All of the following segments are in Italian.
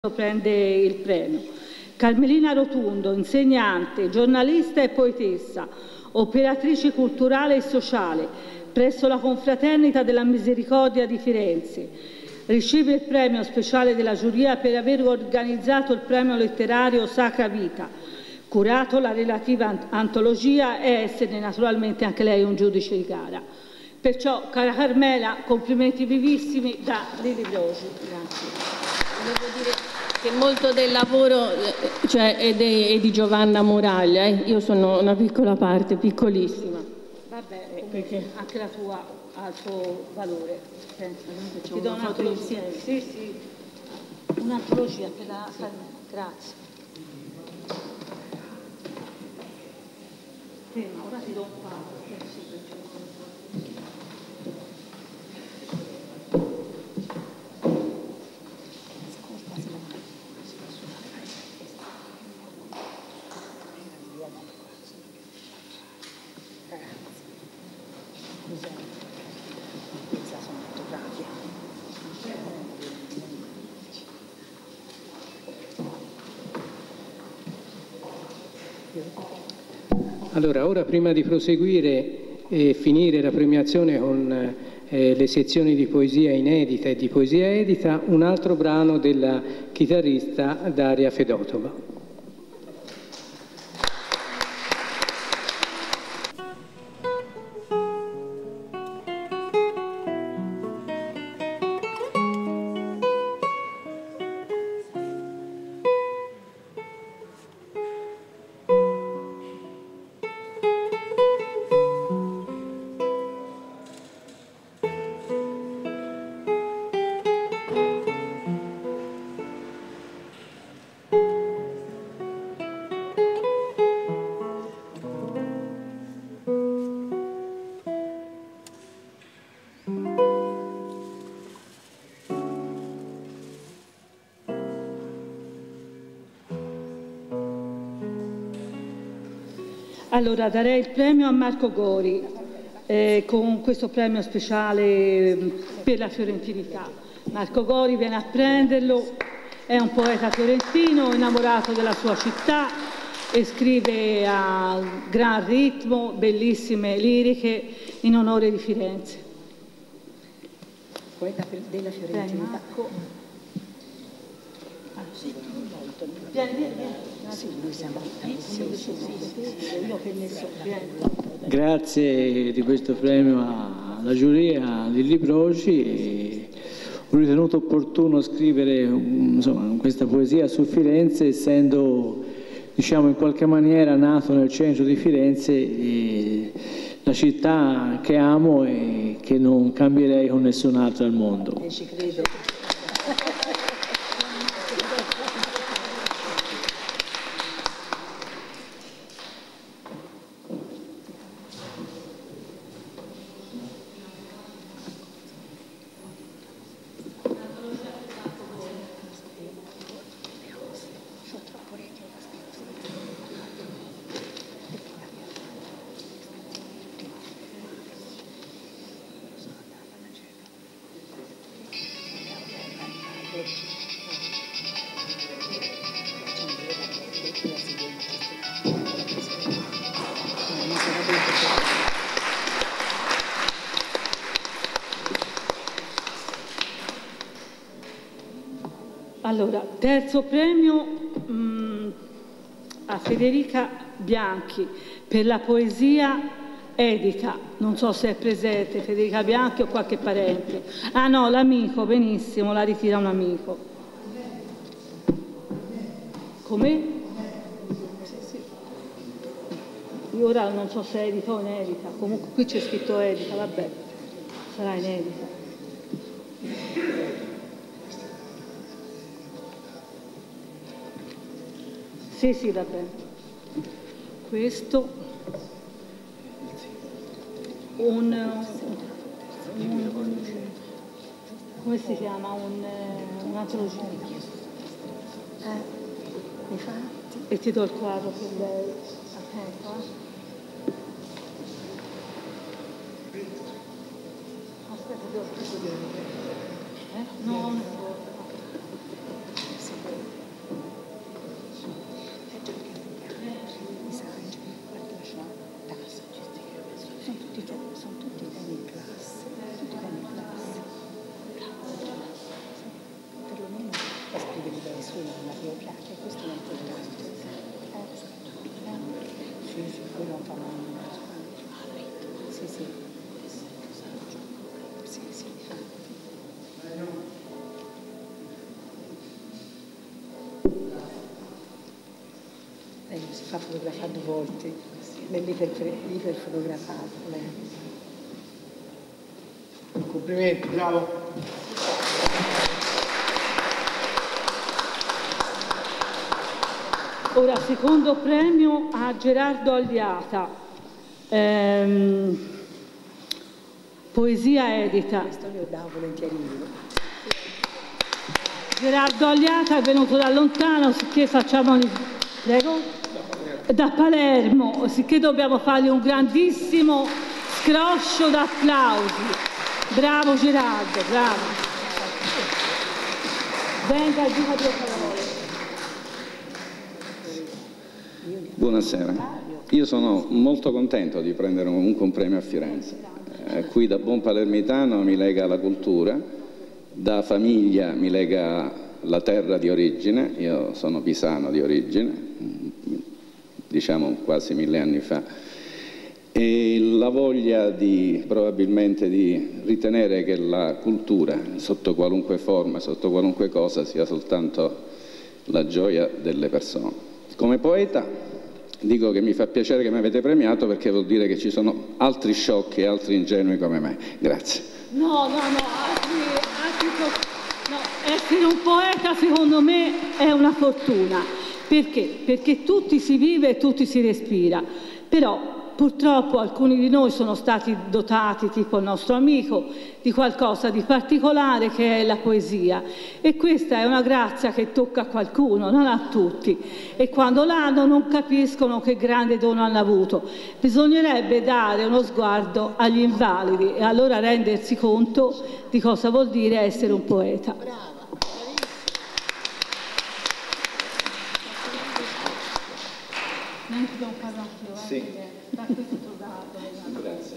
prende il premio. Carmelina Rotundo, insegnante, giornalista e poetessa, operatrice culturale e sociale presso la Confraternita della Misericordia di Firenze. Riceve il premio speciale della giuria per aver organizzato il premio letterario Sacra Vita, curato la relativa antologia e essere naturalmente anche lei un giudice di gara. Perciò, cara Carmela, complimenti vivissimi da Lili Brogi. Grazie. Devo dire che molto del lavoro è di Giovanna Moraglia, io sono una piccola parte, piccolissima. Vabbè, perché anche la tua ha il suo valore. Ti do un'antologia. Sì, sì, un'antologia per la grazie. Ora ti do un quadro. Allora, ora prima di proseguire e finire la premiazione con le sezioni di poesia inedita e di poesia edita, un altro brano della chitarrista Daria Fedotova. Allora, darei il premio a Marco Gori con questo premio speciale per la fiorentinità. Marco Gori viene a prenderlo, è un poeta fiorentino, innamorato della sua città e scrive a gran ritmo bellissime liriche in onore di Firenze. Poeta della fiorentinità. Grazie di questo premio alla giuria Lili Brogi. Ho ritenuto opportuno scrivere questa poesia su Firenze, essendo in qualche maniera nato nel centro di Firenze, la città che amo e che non cambierei con nessun'altra al mondo. Ci credo. Allora, terzo premio a Federica Bianchi per la poesia edita. Non so se è presente Federica Bianchi o qualche parente. Ah no, l'amico, benissimo, la ritira un amico. Com'è? Sì. Io ora non so se è edita o inedita, comunque qui c'è scritto edita, vabbè, sarà inedita. Sì, va bene. Questo come si chiama? Un'antologia. Infatti. E ti do il quadro per lei. Attento, Aspetta, devo vedere. No, non so. la mia piace, questo è importante. Sì, sì, poi non fa male. Sì, sì. Sì, sì, lei si fa fotografare 2 volte, l'iperfotografato. Complimenti, bravo. Ora, secondo premio a Gerardo Alliata, poesia edita. Questo io davo volentieri io. Gerardo Alliata è venuto da lontano, sicché facciamo... Prego? Da Palermo, sicché dobbiamo fargli un grandissimo scroscio d'applausi. Bravo Gerardo, bravo. Venga, dica 2 parole. Buonasera, io sono molto contento di prendere comunque un premio a Firenze. Qui da buon palermitano mi lega la cultura, da famiglia mi lega la terra di origine, io sono pisano di origine, diciamo quasi 1000 anni fa, e la voglia probabilmente di ritenere che la cultura, sotto qualunque forma, sotto qualunque cosa, sia soltanto la gioia delle persone. Come poeta dico che mi fa piacere che mi avete premiato, perché vuol dire che ci sono altri sciocchi e altri ingenui come me. Grazie. No, essere un poeta secondo me è una fortuna. Perché? Perché tutti si vive e tutti si respira, però purtroppo alcuni di noi sono stati dotati, tipo il nostro amico, di qualcosa di particolare che è la poesia, e questa è una grazia che tocca a qualcuno, non a tutti, e quando l'hanno non capiscono che grande dono hanno avuto. Bisognerebbe dare uno sguardo agli invalidi e allora rendersi conto di cosa vuol dire essere un poeta. Sì. Grazie.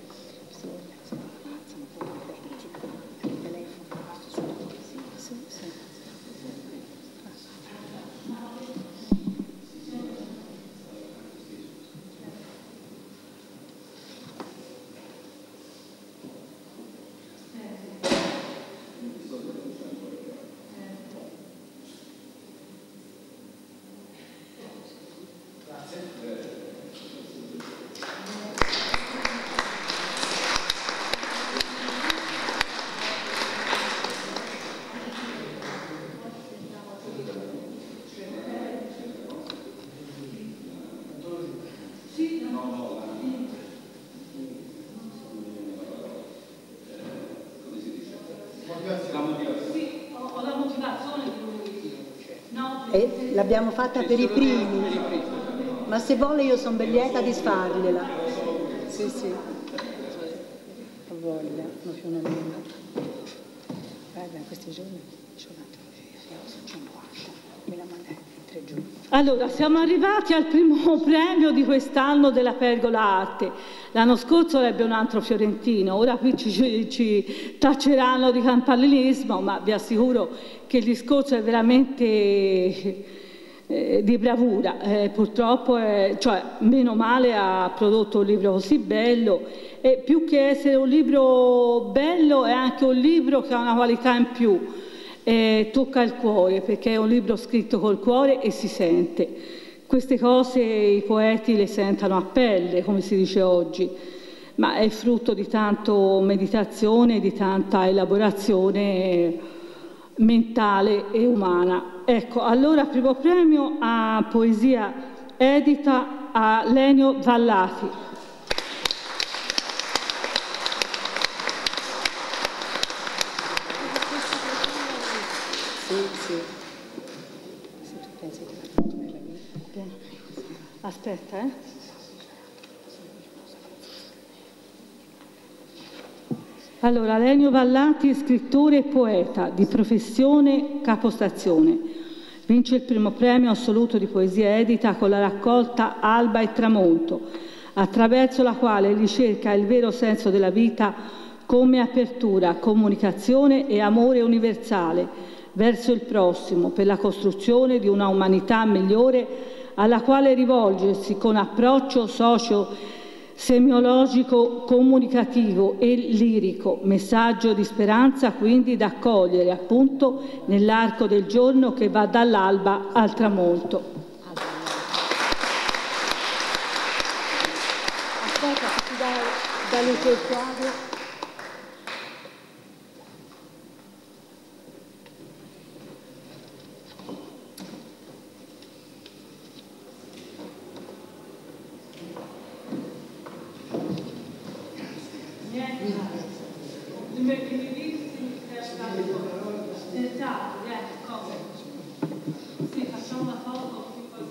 L'abbiamo fatta per i primi, ma se vuole io sono ben lieta di sfargliela. Sì, sì. Ho voglia, non più una lingua. Guarda, in questi giorni sono 50, me la mandai in 3 giorni. Allora, siamo arrivati al primo premio di quest'anno della Pergola Arte. L'anno scorso ebbe un altro fiorentino, ora qui ci tacceranno di campanilismo, ma vi assicuro che il discorso è veramente di bravura. Purtroppo, meno male ha prodotto un libro così bello, e più che essere un libro bello è anche un libro che ha una qualità in più. Tocca il cuore, perché è un libro scritto col cuore e si sente. Queste cose i poeti le sentono a pelle, come si dice oggi, ma è frutto di tanto meditazione, di tanta elaborazione mentale e umana. Ecco, allora primo premio a poesia edita a Lenio Vallati. Se tu pensi che Aspetta, Allora, Lenio Vallati, scrittore e poeta, di professione capostazione. Vince il primo premio assoluto di poesia edita con la raccolta Alba e Tramonto, attraverso la quale egli cerca il vero senso della vita come apertura, comunicazione e amore universale, verso il prossimo, per la costruzione di una umanità migliore alla quale rivolgersi con approccio socio-semiologico, comunicativo e lirico, messaggio di speranza quindi da accogliere appunto nell'arco del giorno che va dall'alba al tramonto. Aspetta, ti dà luce il quadro. Sì, facciamo una foto.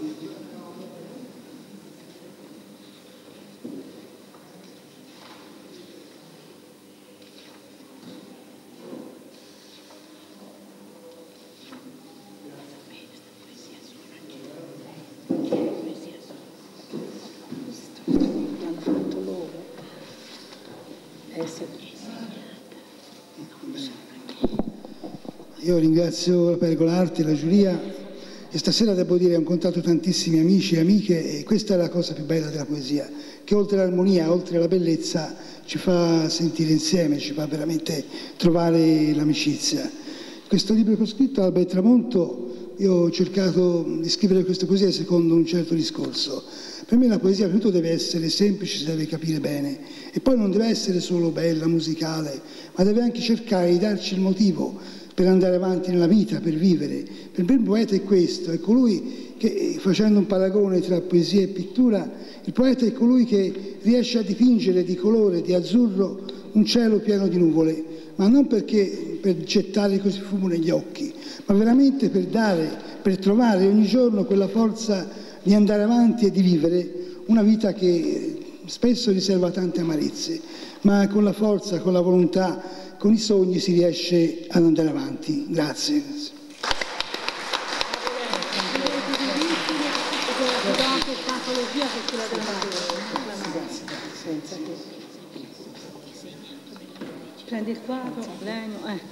Io ringrazio la Pergolarti, la giuria, e stasera devo dire ho incontrato tantissimi amici e amiche, e questa è la cosa più bella della poesia, che oltre all'armonia, oltre alla bellezza, ci fa sentire insieme, ci fa veramente trovare l'amicizia. Questo libro che ho scritto, Alba e Tramonto, io ho cercato di scrivere questa poesia secondo un certo discorso. Per me la poesia prima di tutto deve essere semplice, si deve capire bene, e poi non deve essere solo bella, musicale, ma deve anche cercare di darci il motivo per andare avanti nella vita, per vivere. Per me il poeta è questo, è colui che, facendo un paragone tra poesia e pittura, il poeta è colui che riesce a dipingere di colore, di azzurro, un cielo pieno di nuvole, ma non per gettare così fumo negli occhi, ma veramente per trovare ogni giorno quella forza di andare avanti e di vivere una vita che spesso riserva tante amarezze, ma con la forza, con la volontà, con i sogni si riesce ad andare avanti. Grazie. Prendi il quadro, Lenio,